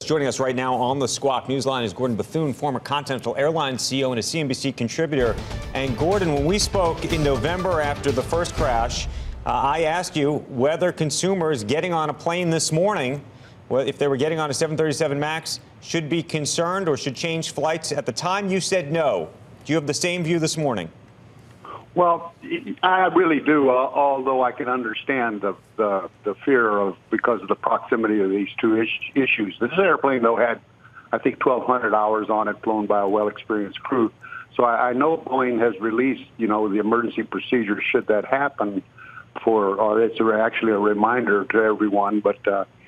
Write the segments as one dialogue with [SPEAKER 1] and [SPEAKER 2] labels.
[SPEAKER 1] Joining us right now on the Squawk Newsline is Gordon Bethune, former Continental Airlines CEO and a CNBC contributor. And Gordon, when we spoke in November after the first crash, I asked you whether consumers getting on a plane this morning, if they were getting on a 737 MAX, should be concerned or should change flights. At the time, you said no. Do you have the same view this morning?
[SPEAKER 2] Well, I really do, although I can understand the fear of because of the proximity of these two issues. This airplane, though, had, I think, 1,200 hours on it, flown by a well-experienced crew. So I know Boeing has released, the emergency procedure should that happen it's actually a reminder to everyone. But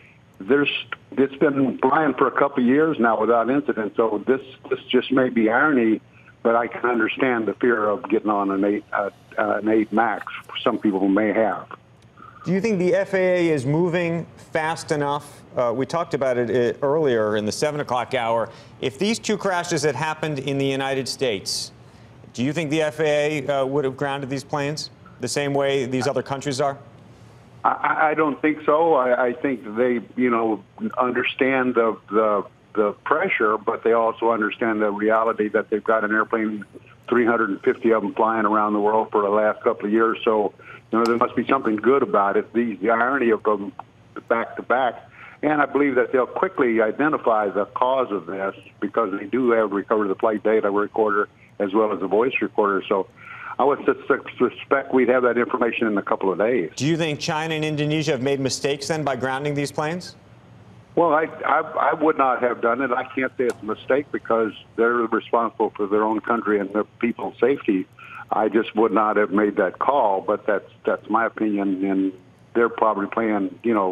[SPEAKER 2] it's been flying for a couple of years now without incident. So this just may be irony. But I can understand the fear of getting on an 8 MAX. Some people may have.
[SPEAKER 1] Do you think the FAA is moving fast enough? We talked about it earlier in the 7 o'clock hour. If these two crashes had happened in the United States, do you think the FAA would have grounded these planes the same way these other countries are?
[SPEAKER 2] I don't think so. I think they, understand the pressure, but they also understand the reality that they've got an airplane, 350 of them flying around the world for the last couple of years. So, there must be something good about it. The irony of them back to back. And I believe that they'll quickly identify the cause of this because they do have recovered the flight data recorder as well as the voice recorder. So I would suspect we'd have that information in a couple of days.
[SPEAKER 1] Do you think China and Indonesia have made mistakes then by grounding these planes?
[SPEAKER 2] Well, I would not have done it. I can't say it's a mistake because they're responsible for their own country and their people's safety. I just would not have made that call, but that's my opinion, and they're probably playing,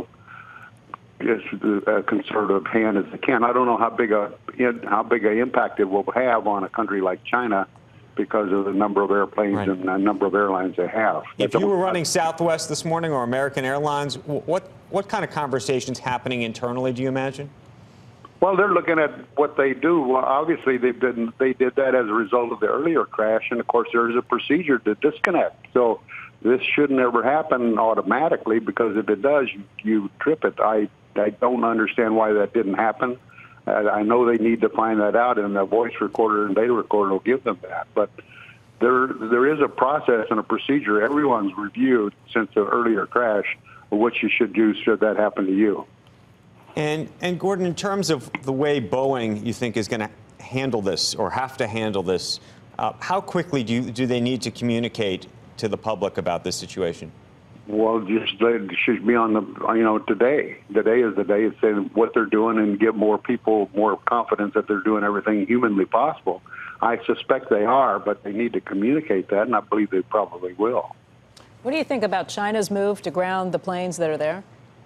[SPEAKER 2] as a conservative hand as they can. I don't know how big a impact it will have on a country like China because of the number of airplanes and the number of airlines they have.
[SPEAKER 1] If you were running Southwest this morning or American Airlines, what kind of conversations happening internally, do you imagine?
[SPEAKER 2] Well, they're looking at what they do. Well, obviously, they did that as a result of the earlier crash, and of course, there is a procedure to disconnect. So this shouldn't ever happen automatically because if it does, you trip it. I don't understand why that didn't happen. I know they need to find that out, and the voice recorder and data recorder will give them that. But there is a process and a procedure everyone's reviewed since the earlier crash of what you should do should that happen to you.
[SPEAKER 1] And Gordon, in terms of the way Boeing you think is going to handle this or have to handle this, how quickly do they need to communicate to the public about this situation?
[SPEAKER 2] Well, they should be on today. Today is the day to say what they're doing and give more people more confidence that they're doing everything humanly possible. I suspect they are, but they need to communicate that, and I believe they probably will.
[SPEAKER 3] What do you think about China's move to ground the planes that are there?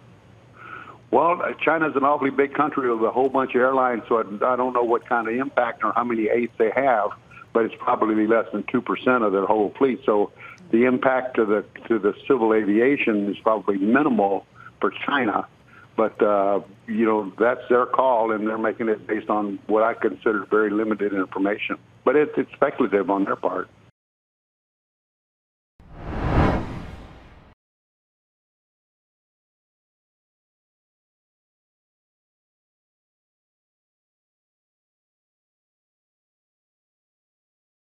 [SPEAKER 2] Well, China's an awfully big country with a whole bunch of airlines, so I don't know what kind of impact or how many 8s they have, but it's probably less than 2% of their whole fleet. So the impact to the civil aviation is probably minimal for China, but that's their call, and they're making it based on what I consider very limited information. But it's speculative on their part.